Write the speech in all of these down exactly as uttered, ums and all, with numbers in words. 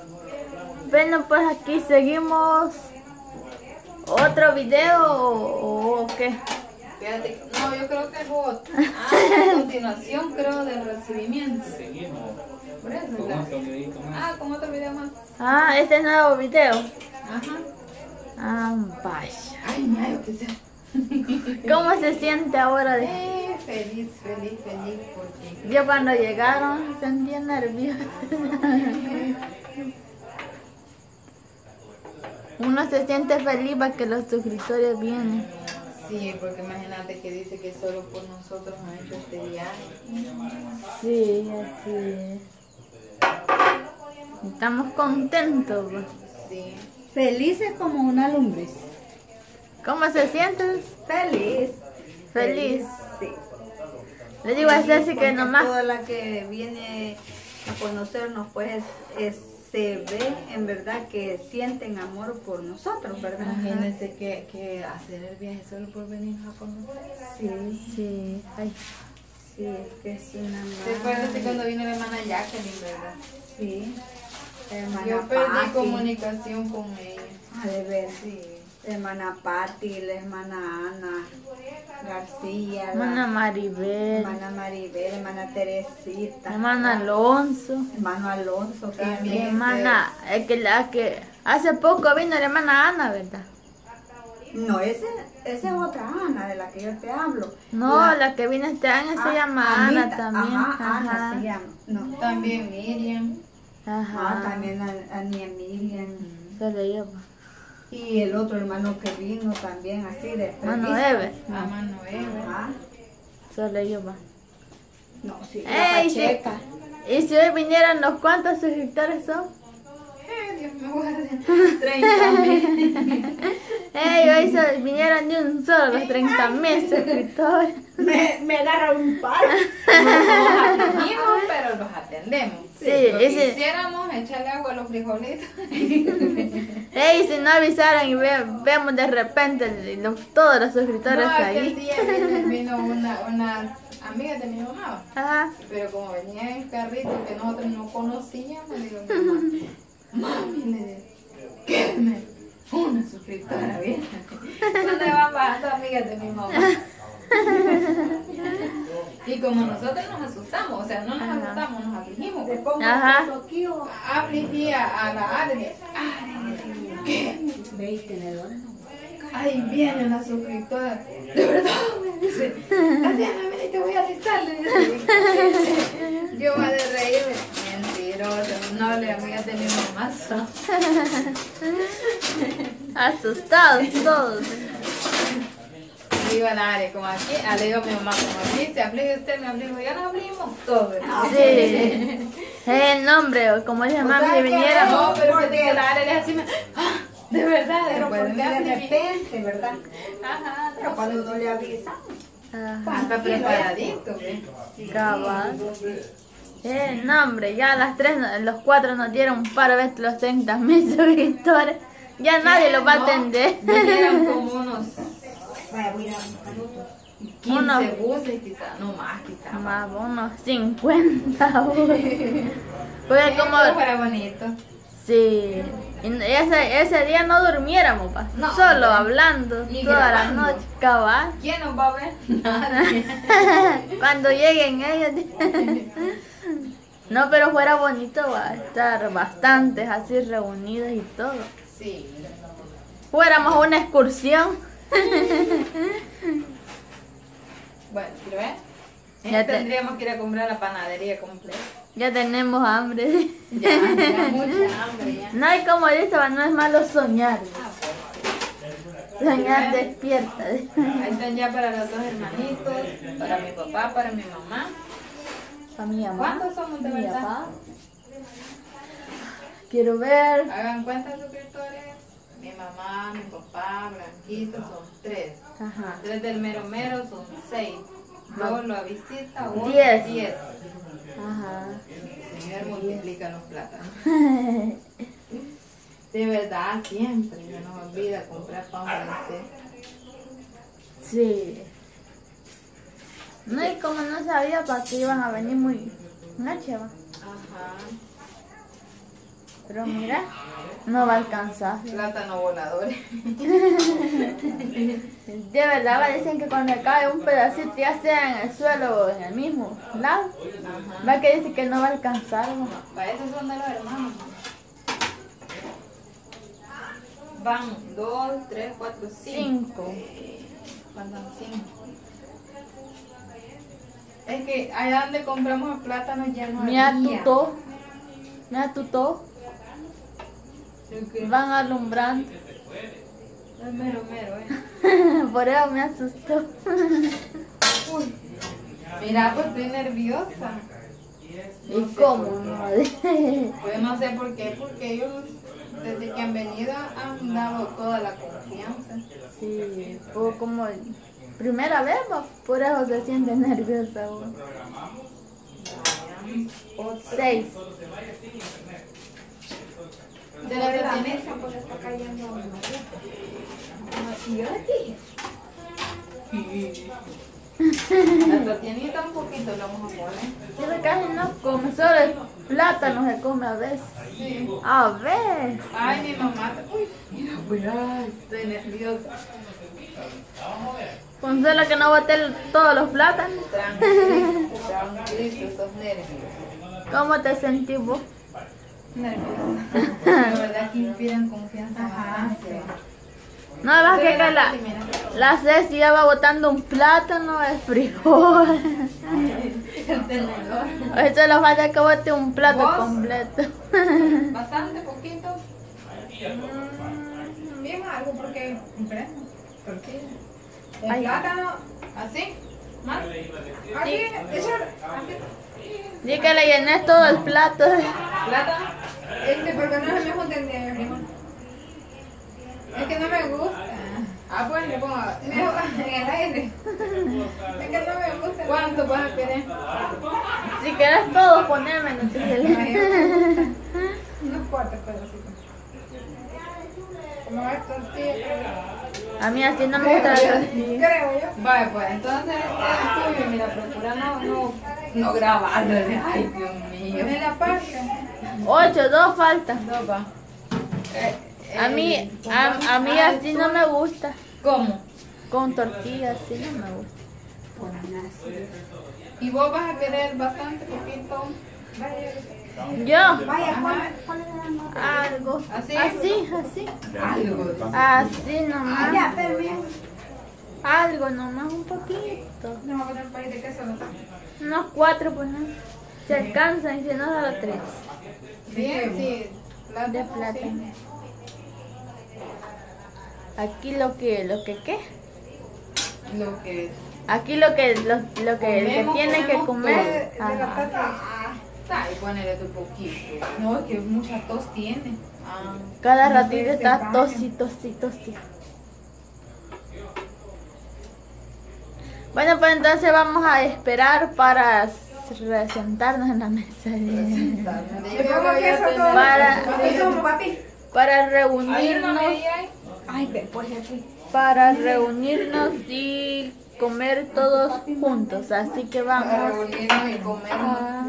Bueno, pues aquí seguimos. ¿Otro video o, o qué? Fíjate, no, yo creo que es otro. Ah, a continuación creo del recibimiento. Seguimos. Por eso, Con ¿verdad? otro videito más. Ah, con otro video más. Ah, este es nuevo video. Ajá. Ah, vaya. Ay, mayo, que sea. ¿Cómo se siente ahora? De... Eh, feliz, feliz, feliz, porque Yo cuando llegaron sentía nerviosa. Uno se siente feliz para que los suscriptores vienen. sí, porque imagínate que dice que solo por nosotros han hecho este viaje. Sí, así es. Estamos contentos. Pues. Sí. Felices como una lumbre. ¿Cómo se sientes? Feliz. Feliz. Sí. Le digo a Ceci que Porque nomás. toda la que viene a conocernos, pues es, es- se ve en verdad que sienten amor por nosotros, ¿verdad? Imagínense que, que hacer el viaje solo por venir a conocer. Sí, Sí, ay. sí, es que es una ¿Se acuerdan de madre. cuando vino la hermana Jacqueline, verdad? Sí. Hermana Yo perdí Patti. comunicación con ella. Ah, de ver. Sí. La hermana Patti, la hermana Ana García, la Hermana Maribel, hermana Maribel, hermana Teresita, hermana Alonso, hermano Alonso mi también. hermana, es que la que hace poco vino la hermana Ana, ¿verdad? No, ese, esa es otra Ana de la que yo te hablo. No, la, que vino este año se Ah, llama Ana Anita, también. Ajá, Ana Ajá. se llama. No. También Miriam. Ah, Ajá. también a, a Nia Miriam. Se le lleva. Y el otro hermano que vino también así de Mano previsto. Ever. A No, Manuel. Ajá. se le lleva. No, sí, la Ey, sí. Pacheca. Y si hoy vinieran los cuantos suscriptores son. Eh, Dios me guarde. treinta mil. Ey, hoy se vinieron de un solo los treinta mil suscriptores. Me, me agarra un paro. Los atendimos, pero los atendemos. Sí, Lo que ese- quisiéramos echarle agua a los frijolitos. Ey, si no avisaran y ve- vemos de repente los- todos los suscriptores No, aquel ahí. día vino, vino una, unas amigas de mi mamá. Ajá. Pero como venía en carrito que nosotros no conocíamos, le digo a mi mamá, mami, le digo, ¿qué me? Una suscriptora, bien. ¿Dónde van bajando amigas de mi mamá? Y como nosotros nos asustamos, o sea, no nos Ajá. asustamos, nos afligimos. Le pongo Ajá. un aquí o Afligí a, a la Adri. ¿Qué? veinte tenedores. Ahí viene la suscriptora. De verdad, me dice. Tatiana, ven y te voy a avisar. Le dice. Yo voy a de reírme. Mentirosa. No le amigas de mi mamá. son. Asustados todos. Digo a la Adri, como aquí, ah, le digo a mi mamá, como aquí, se aflige usted, me aflijo. Ya nos afligimos todos. Sí. Es el nombre, o como dice mami, que sea, viniera. No, pero ¿Por que qué? la Adri le así, me, ah, de verdad, Pero después porque me de afligí. repente, ¿verdad? Ajá, Pero cuando no le avisa. Ajá. hasta preparadito, ¿ves? Cabal. El nombre, ya las tres, los cuatro nos dieron para ver los treinta mil suscriptores. Ya nadie los va a No, atender. vinieron como unos Vaya, voy a ir a buscar otro. quince Uno. buses, quizás, no más, quizás. Más unos cincuenta. Pues como. fuera bonito. Sí. Y ese, ese día no durmiéramos, pa. No, Solo hombre. hablando Y toda la grabando. noche. Cabal. ¿Quién nos va a ver? Nadie. Cuando lleguen ellos. No, pero fuera bonito va a estar bastantes así reunidos y todo. Sí. Fuéramos a una excursión. Bueno, ¿quiero ver? Ya te- Tendríamos que ir a comprar la panadería completa. Ya tenemos hambre. Ya, ya mucha hambre ya. No hay como dice, no es malo soñar. Ah, pues. Soñar despierta. Ahí están ya para los dos hermanitos, para mi papá, para mi mamá. Para mi mamá. ¿Cuántos somos de mi verdad? papá. Quiero ver. Hagan cuenta, suscriptores. Mi mamá, mi papá, Blanquito son tres. Ajá. Tres del mero mero son seis. Luego la visita, uno, Diez. diez. Ajá. El Señor multiplica los plátanos. De verdad, siempre se nos olvida comprar pan francés. Sí. No, y como no sabía para qué iban a venir muy noche, va. Ajá. Pero mira, no va a alcanzar. Plátano voladores. De verdad, va, dicen que cuando cae un pedacito, ya sea en el suelo o en el mismo lado, va que dice que no va a alcanzar. ¿No? Para esos son de los hermanos. Van dos, tres, cuatro, cinco. Cinco. Faltan cinco. Es que allá donde compramos el plátano ya no Mira había. tutó. Mira tutó. Van alumbrando. Es mero, mero, eh. Por eso me asustó. Uy. Mira, pues estoy nerviosa. ¿Y cómo? No? Pues no sé por qué, porque ellos desde que han venido han dado toda la confianza. Sí, o como primera vez, va, por eso se siente nerviosa. ¿Va? Seis. De la De la cocina. mesa pues está cayendo una La tortillita un poquito lo vamos a poner. Pero casi no come, solo el plátano se come a veces. Sí. A veces. Ay, mi mamá. Uy, mira, pues, ay, estoy nerviosa. Consuela que no boté todos los plátanos. Tranquilo, tranquilo, esos nervios. ¿Cómo te sentís vos? Nerviosa. La verdad que inspiran confianza bastante. No, vas que acá la, la Ceci ya va botando un plátano de frijol. El tenedor. Hoy solo falta que bote un plato ¿Vos? completo. Bastante poquito. Mm, bien algo porque compré tortilla. El Ay. plátano, ¿Así? ¿Más? así, echar, así. Di que le llené todo el plato. ¿Plátano? Este, porque no se me junten de frijol. Es que no me gusta. Ah, pues le pongo. Mejor en el aire. Es que no me gusta. ¿Cuánto vas a querer? Si quieres todo, poneme. No te Unos cuatro pedacitos. Como ver tortilla. A mí así no me gusta la tortilla. Creo yo. Vale, pues entonces el tuyo, mira, procura no, no, no grabarlo. Ay, Dios mío. En la parte. Ocho, dos faltan. No va. Eh, A mí, eh, a, a mí así no me gusta. ¿Cómo? Con tortillas así no me gusta. ¿Y vos vas a querer bastante poquito? Yo, Vaya, Ajá. algo. ¿Así? Así, así. Algo. Así nomás. Ya, pero bien. Algo nomás, un poquito. No, voy a poner un paquete de queso. Unos cuatro, pues no. Se alcanzan y si no, solo tres. Bien, sí. Plátano, De plátano. Aquí lo que, lo que, ¿qué? sí. Lo que. Aquí lo que, lo, lo que, el que Comemos, tiene que comemos comer. De la Ajá. tata. Ay, ponele tu poquito. No, es que mucha tos tiene. Ah. Cada No ratito sé, está se baña. tosi, tosi, tosi. Bueno, pues entonces vamos a esperar para sentarnos en la mesa. Le pongo queso a todo. Para- Papi, ¿cómo, papi? Para Ahí no reunirnos, me digas. Ay, después aquí. para reunirnos y comer todos juntos. Así que Para vamos reunirnos y comer. a...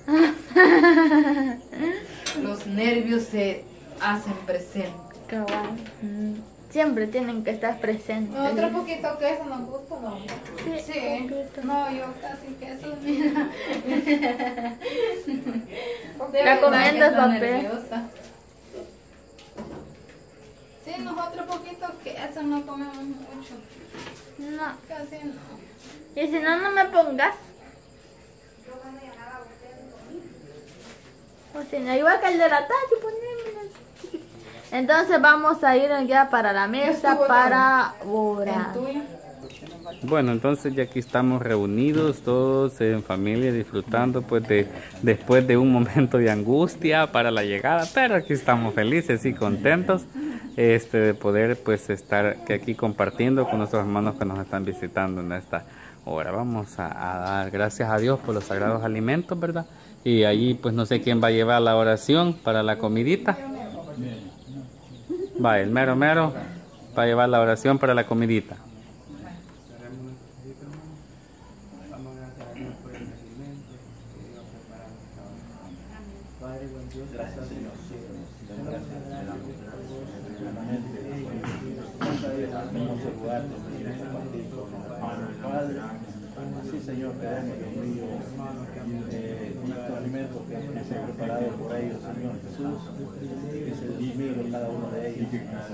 Los nervios se hacen presentes. Cabal. Mm, Siempre tienen que estar presentes. Otro poquito queso nos gusta, ¿no? Sí, Sí. un poquito. No, yo casi queso, mira. La comiendo es papel. Sí, nosotros poquito queso no comemos mucho. No. Casi no. Y si no, no me pongas. O si no, igual que el de la tacha, poneme así. Entonces vamos a ir ya para la mesa Estuvo para ¿El orar. tuyo? Bueno, entonces ya aquí estamos reunidos todos en familia disfrutando pues de después de un momento de angustia para la llegada, pero aquí estamos felices y contentos este de poder pues estar aquí compartiendo con nuestros hermanos que nos están visitando en esta hora. Vamos a, a dar gracias a Dios por los sagrados alimentos, ¿verdad? Y allí pues no sé quién va a llevar la oración para la comidita. Va, el mero mero va a llevar la oración para la comidita. Padre, buen Dios, gracias. gracias, Señor. Gracias, te damos. Nuevamente, hermoso lugar donde quiero compartir con los hermanos y padres. Así, Señor, queremos, Dios mío, eh, con estos alimentos que se han preparado por ellos, Señor Jesús, que se mire cada uno de ellos.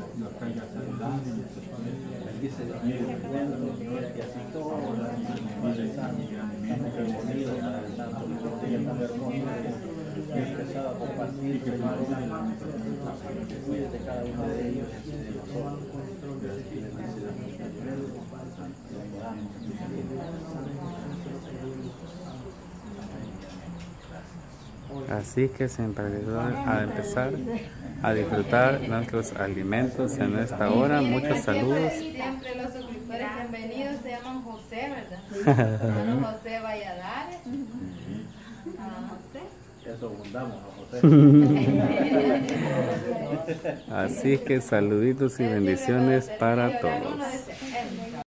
Bendice, Dios mío, el encuentro, y así todos los Padre Santo, estamos reunidos para el Santo, y es tan hermoso y expresado a compartir, Señor, que cuide de cada uno de ellos y de nosotros. Así que se empezó a empezar a disfrutar nuestros alimentos en esta hora. Muchos saludos. Siempre los suscriptores bienvenidos se llaman José, ¿verdad? Hermano José Valladares. Ah, José. Eso abundamos, ¿no, José? Así que saluditos y bendiciones para todos.